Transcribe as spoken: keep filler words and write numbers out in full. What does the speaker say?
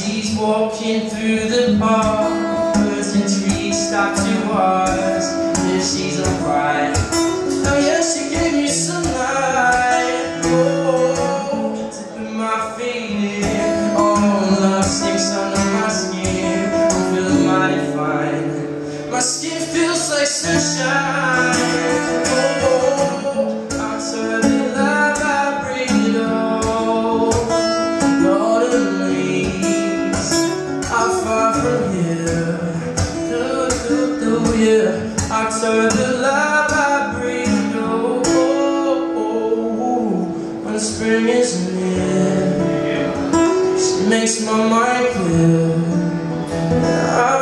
she's walking through the park, birds and trees stop to watch if she's alright. Oh yeah, she gave me some light, oh, to put my feet in. Oh, love sinks under my skin, I feel mighty fine. My skin feels like sunshine. Oh, outside the love I breathe. Oh, autumn leaves are far from here. Do, do, do, yeah. Outside the love I breathe. Oh, oh, oh, when spring is near, she makes my mind clear. I